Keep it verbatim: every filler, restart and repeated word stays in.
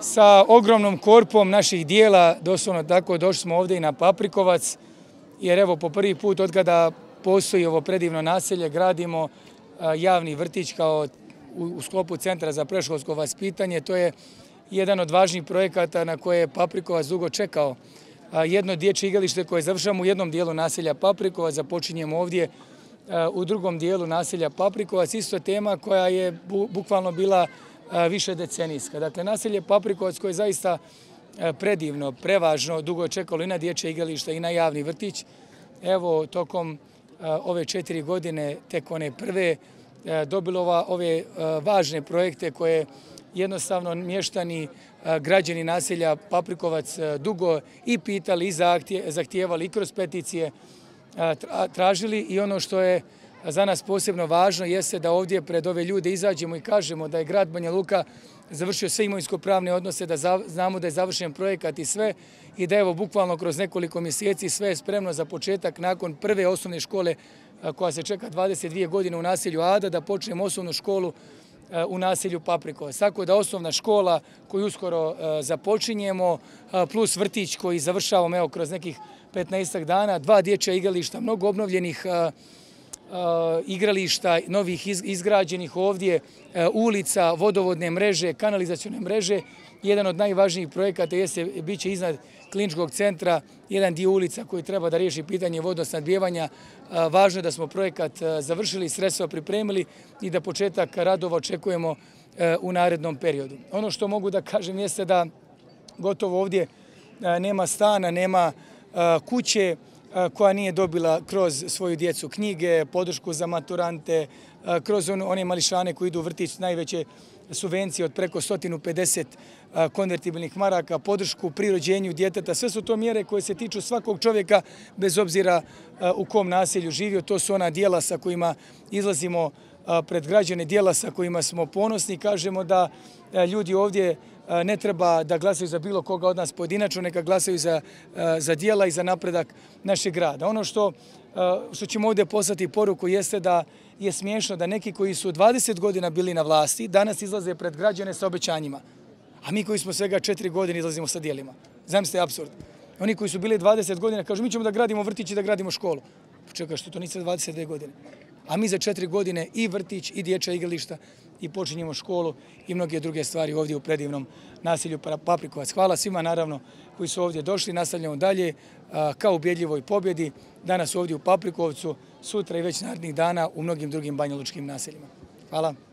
sa ogromnom korpom naših dijela, doslovno tako, došli smo ovdje i na Paprikovac, jer evo po prvi put od kada postoji ovo predivno naselje gradimo javni vrtić kao u sklopu Centra za predškolsko vaspitanje. To je jedan od važnijih projekata na koje je Paprikovac dugo čekao. Jedno dječje igralište koje završamo u jednom dijelu naselja Paprikovac, započinjemo ovdje u drugom dijelu naselja Paprikovac. Isto tema koja je bukvalno bila više decenijska. Dakle, naselje Paprikovac koje je zaista predivno, prevažno, dugo je čekalo i na dječje igralište i na javni vrtić. Evo, tokom ove četiri godine, tek one prve, dobilo ove važne projekte koje jednostavno mještani, građani naselja Paprikovac dugo i pitali i zahtijevali i kroz peticije tražili. I ono što je za nas posebno važno jeste da ovdje pred ove ljude izađemo i kažemo da je grad Banja Luka završio sve imovinsko-pravne odnose, da znamo da je završen projekat i sve i da evo bukvalno kroz nekoliko mjeseci sve je spremno za početak nakon prve osnovne škole koja se čeka dvadeset dvije godine u naselju Ada, da počnemo osnovnu školu u naselju Paprikovac. Tako da osnovna škola koju uskoro započinjemo, plus vrtić koji završavamo evo kroz nekih petnaestak dana, dva dječja igrališta, mnogo obnovljenih igrališta, novih izgrađenih ovdje, ulica, vodovodne mreže, kanalizacione mreže. Jedan od najvažnijih projekata jeste, bit će iznad kliničkog centra, jedan dio ulica koji treba da riješi pitanje vodosnabdijevanja. Važno je da smo projekat završili, sredstva pripremili i da početak radova očekujemo u narednom periodu. Ono što mogu da kažem jeste da gotovo ovdje nema stana, nema kuće koja nije dobila kroz svoju djecu knjige, podršku za maturante, kroz one mališane koji idu u vrtić, najveće subvencije od preko sto pedeset konvertibilnih maraka, podršku pri rođenju djeteta. Sve su to mjere koje se tiču svakog čovjeka bez obzira u kom naselju živio. To su ona dijela sa kojima izlazimo pred građane, dijela sa kojima smo ponosni. Kažemo da ljudi ovdje ne treba da glasaju za bilo koga od nas pojedinačno, neka glasaju za, za dijela i za napredak našeg grada. Ono što, što ćemo ovdje poslati poruku jeste da je smiješno da neki koji su dvadeset godina bili na vlasti danas izlaze pred građane sa obećanjima, a mi koji smo svega četiri godine izlazimo sa dijelima. Zamislite apsurd. Oni koji su bili dvadeset godina kažu mi ćemo da gradimo vrtić i da gradimo školu. Čekaj, što to niste dvadeset dvije godine? A mi za četiri godine i vrtić i dječja igrališta i počinjemo školu i mnoge druge stvari ovdje u predivnom naselju Paprikovac. Hvala svima naravno koji su ovdje došli, nastavljamo dalje kao ubjedljivoj pobjedi. Danas ovdje u Paprikovcu, sutra i već narednih dana u mnogim drugim banjalučkim naseljima. Hvala.